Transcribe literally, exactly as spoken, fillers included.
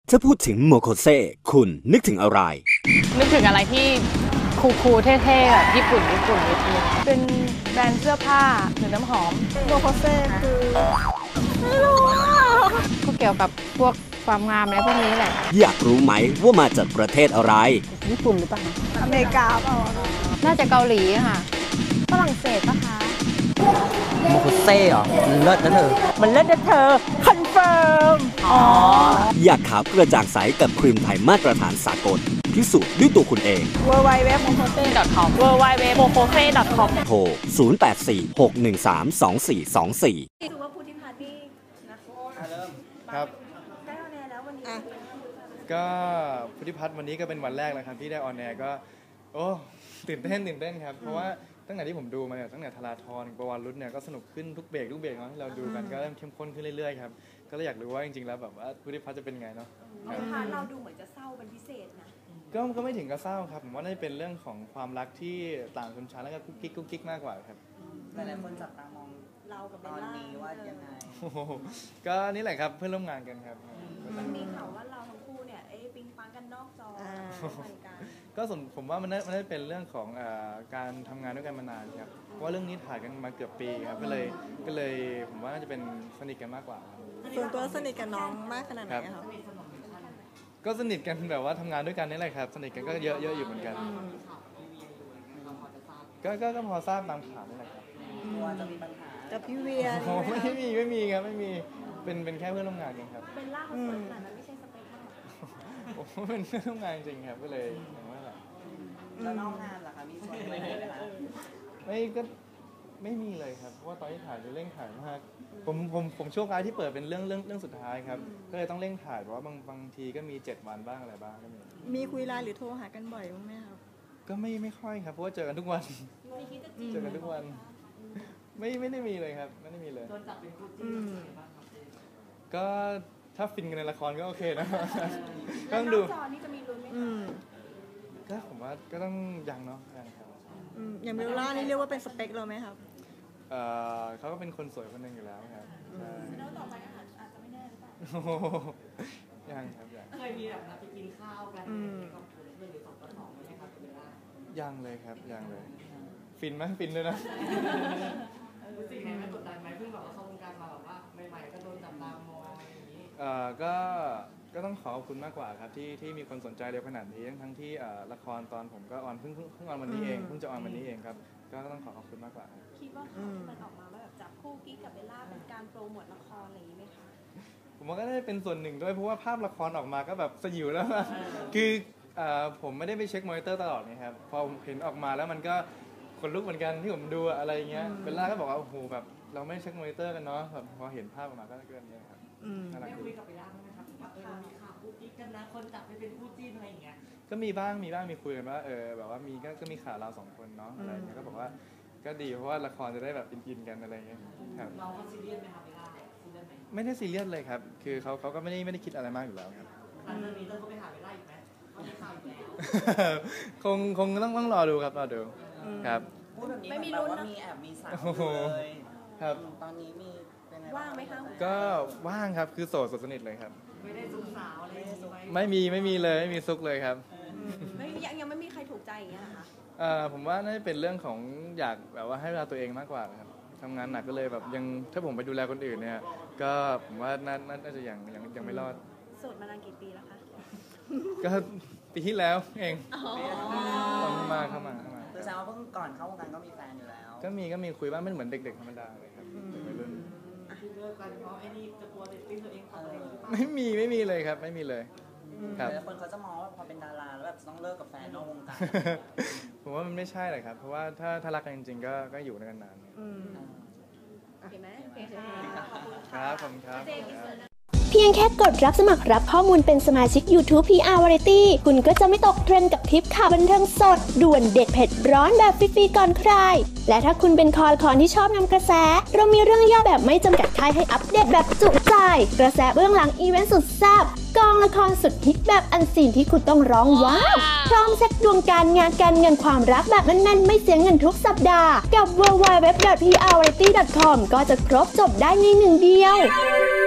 ถ้าพูดถึงโมโคเซ่คุณนึกถึงอะไรนึกถึงอะไรที่คูลๆเท่ๆแบบญี่ปุ่นญี่ปุ่นนิดนึงเป็นแบรนด์เสื้อผ้าหรือน้ำหอมโมโคเซ่คือไม่รู้ก็เกี่ยวกับพวกความงามอะไรพวกนี้แหละอยากรู้ไหมว่ามาจากประเทศอะไรญี่ปุ่นหรือเปล่าอเมริกาเปล่าน่าจะเกาหลีค่ะฝรั่งเศสปะคะโมโคเซ่เหรอมันเลิศนะเธอมันเลิศนะเธอคอนเฟิร์มอ๋ออยากขาวกระจ่างใสกับครีมไทยมาตรฐานสากลพิสูจน์ด้วยตัวคุณเองดับเบิลยู ดับเบิลยู ดับเบิลยู ดอท โมโคเซ่ ดอท คอมดับเบิลยู ดับเบิลยู ดับเบิลยู ดอท โมโคเซ่ ดอท คอมโทรศูนย์ แปด สี่ หก หนึ่ง สาม สอง สี่ สอง สี่ถือว่าพุทธิพัฒน์นี่นะเริ่มครับได้ออนแอร์แล้ววันนี้ก็พุทธิพัฒน์วันนี้ก็เป็นวันแรกแล้วครับที่ได้ออนแอร์ก็โอ้ตื่นเต้นตื่นเต้นครับเพราะว่าตั้งแต่ที่ผมดูมาเนี่ยตั้งแต่ธราธรประวันรุ่นเนี่ยก็สนุกขึ้นทุกเบรกทุกเบรกเนาะที่เราดูกันก็เริ่มเข้มข้นขึ้นเรื่อยๆครับก็เลยอยากรู้ว่าจริงๆแล้วแบบว่าพุทธิพัฒน์จะเป็นไงเนาะเราดูเหมือนจะเศร้าเป็นพิเศษนะก็ก็ไม่ถึงกับเศร้าครับผมว่าน่าจะเป็นเรื่องของความรักที่ต่างชนชั้นแล้วก็กุ๊กกิ๊กกุ๊กกิ๊กมากกว่าครับหลายๆคนจับตามองเรากับเบลล่านี้ว่ายังไงก็นี่แหละครับเพื่อนร่วมงานกันครับมันมีข่าวว่าเราทั้งคู่เนี่ยเอ๊ะปิ๊งปังกันนอกจอก็ผมว่ามันน่ามันน่าจะเป็นเรื่องของการทำงานด้วยกันมานานครับเพราะว่าเรื่องนี้ถ่ายกันมาเกือบปีครับก็เลยก็เลยผมว่าน่าจะเป็นสนิทกันมากกว่าส่วนตัวสนิทกับน้องมากขนาดไหนครับก็สนิทกันแบบว่าทำงานด้วยกันนี่แหละครับสนิทกันก็เยอะเยอะอยู่เหมือนกันก็ก็ก็พอทราบตามข่าวนี่แหละครับว่าจะมีปัญหากับพี่เวียโอ้ไม่มีไม่มีครับไม่มีเป็นเป็นแค่เพื่อนร่วมงานกันครับเป็นล่าเขาสวยขนาดนั้นไม่ใช่สเปคมั้งโอ้เป็นเพื่อนร่วมงานจริงครับก็เลยอย่างว่าแหละแล้วนอกงานล่ะคะมีส่วนไหนไหมคะไม่ก็ไม่มีเลยครับเพราะว่าตอนที่ถ่ายจะเร่งถ่ายมากผมผมผมโชคร้ายที่เปิดเป็นเรื่องเรื่องเรื่องสุดท้ายครับก็เลยต้องเร่งถ่ายเพราะว่าบางบางทีก็มีเจ็ดวันบ้างอะไรบ้างก็มีมีคุยไลน์หรือโทรหากันบ่อยบ้างไหมครับก็ไม่ไม่ค่อยครับเพราะว่าเจอกันทุกวันเจอกันทุกวันไม่ไม่ได้มีเลยครับไม่ได้มีเลยโดนจับเป็นคู่จิ้นก็ถ้าฟินกันในละครก็โอเคนะต้องดูจอนี่จะมีลุ้นไหมก็ผมว่าก็ต้องยังเนาะยังครับอย่างเบลล่านี่เรียกว่าเป็นสเปคเราไหมครับเออเขาก็เป็นคนสวยคนหนึ่งอยู่แล้วครับแล้วต่อไปอาจจะไม่แน่หรือเปล่ายังครับยังเคยมีแบบนัดไปกินข้าวกันกับเพื่อนหรือสองต่อสองไหมครับเบลล่ายังเลยครับยังเลยฟินไหมฟินเลยนะรู้สึกไงไม่กดดันไหมเพิ่งแบบว่าเข้าวงการมาแบบว่าใหม่ๆก็โดนจับตามองอย่างนี้เอ่อก็ก็ต้องขอขอบคุณมากกว่าครับที่ที่มีคนสนใจเร็วขนาดนี้ทั้งที่ละครตอนผมก็ออนเพิ่งเพิ่งออนวันนี้เองเพิ่งจะออนวันนี้เองครับก็ต้องขอขอบคุณมากกว่าคิดว่าข่าวที่มันออกมาว่าแบบจับคู่กิ๊กกับเบลล่าเป็นการโปรโมทละครอะไรอย่างนี้ไหมคะผมว่าก็ได้เป็นส่วนหนึ่งด้วยเพราะว่าภาพละครออกมาก็แบบสยิวแล้วคือผมไม่ได้ไปเช็คมอนิเตอร์ตลอดนะครับพอเห็นออกมาแล้วมันก็คนลุกเหมือนกันที่ผมดูอะไรเงี้ยเบลล่าก็บอกว่าโอ้โหแบบเราไม่เช็คมอนิเตอร์กันเนาะแบบพอเห็นภาพออกมาก็เกินเนี่ยครับได้คุยกับเบลล่าไหมครับว่าเออมีข่าวคู่กิ๊กกันนะคนจับไปเป็นคู่จิ้นอะไรอย่างเงี้ยก็มีบ้างมีบ้างมีคุยกันว่าเออแบบว่ามีก็ก็มีข่าวเราสองคนเนาะอะไรเงี้ยก็บอกว่าก็ดีเพราะว่าละครจะได้แบบอินๆกันอะไรเงี้ยครับเราก็ซีเรียสไหมครับเบลล่าซีเรียสไหมไม่ได้ซีเรียสเลยครับคือเขาเขาก็ไม่ได้ไม่ได้คิดอะไรมากอยู่แล้วครับหลังจากนี้ต้องเขาไปหาเบลล่าอีกไหมเขามีข่าวอีกแล้วคงคงต้องต้องรอดูครับรอดูครับพูดแบบนี้แบบว่ามีแอบมีสาวเลยครับตอนนี้มีว่างไหมคะก็ว่างครับคือโสดสนิทเลยครับไม่ได้ซุกสาวเลยไม่มีไม่มีเลยไม่มีซุกเลยครับไม่ยังยังไม่มีใครถูกใจอย่างเงี้ยนะคะอ่าผมว่าน่าจะเป็นเรื่องของอยากแบบว่าให้เวลาตัวเองมากกว่าครับทำงานหนักก็เลยแบบยังถ้าผมไปดูแลคนอื่นเนี่ยก็ผมว่าน่าน่าจะยังยังยังไม่รอดโสดมานานกี่ปีแล้วคะก็ปีที่แล้วเองเข้ามาเข้ามาเข้ามาคือแสดงว่าเพิ่งก่อนเข้าวงการก็มีแฟนอยู่แล้วก็มีก็มีคุยบ้างไม่เหมือนเด็กๆธรรมดาเลยครับวัยรุ่นเลิกกันเพราะไอ้นี่จะกลัวเด็กติ้งตัวเองอะไรไม่มีไม่มีเลยครับไม่มีเลยครับคนเขาจะมองว่าพอเป็นดาราแล้วแบบต้องเลิกกับแฟนนอกวงการผมว่ามันไม่ใช่เลยครับเพราะว่าถ้าถ้ารักกันจริงๆก็ก็อยู่ด้วยกันนานเห็นไหมครับผมครับเพียงแค่กดรับสมัครรับข้อมูลเป็นสมาชิก YouTube พี อาร์ Variety คุณก็จะไม่ตกเทรนด์กับทริปข่าวบันเทิงสดด่วนเด็ดเผ็ดร้อนแบบฟรีๆก่อนใครและถ้าคุณเป็นคอละครที่ชอบนำกระแสเรามีเรื่องย่อแบบไม่จำกัดค่ายให้อัปเดตแบบจุใจกระแสเบื้องหลังอีเวนต์สุดแซ่บกองละครสุดฮิตแบบอันซีนที่คุณต้องร้องว้าวพร้อมเซ็ตดวงการงานการเงินความรักแบบแน่นๆไม่เสียเงินทุกสัปดาห์กับ ดับเบิลยู ดับเบิลยู ดับเบิลยู ดอท พี อาร์ วาไรตี้ ดอท คอม ก็จะครบจบได้ในหนึ่งเดียว